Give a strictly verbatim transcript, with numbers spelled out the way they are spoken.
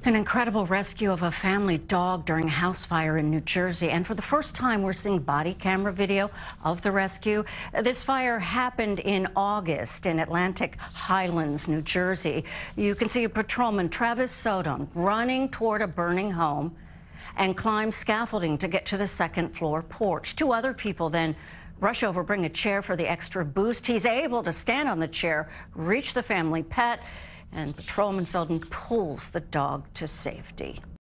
An incredible rescue of a family dog during a house fire in New Jersey. And for the first time, we're seeing body camera video of the rescue. This fire happened in August in Atlantic Highlands, New Jersey. You can see patrolman Travis Sodom running toward a burning home and climb scaffolding to get to the second floor porch. Two other people then rush over, bring a chair for the extra boost. He's able to stand on the chair, reach the family pet, and Patrolman Sodom pulls the dog to safety.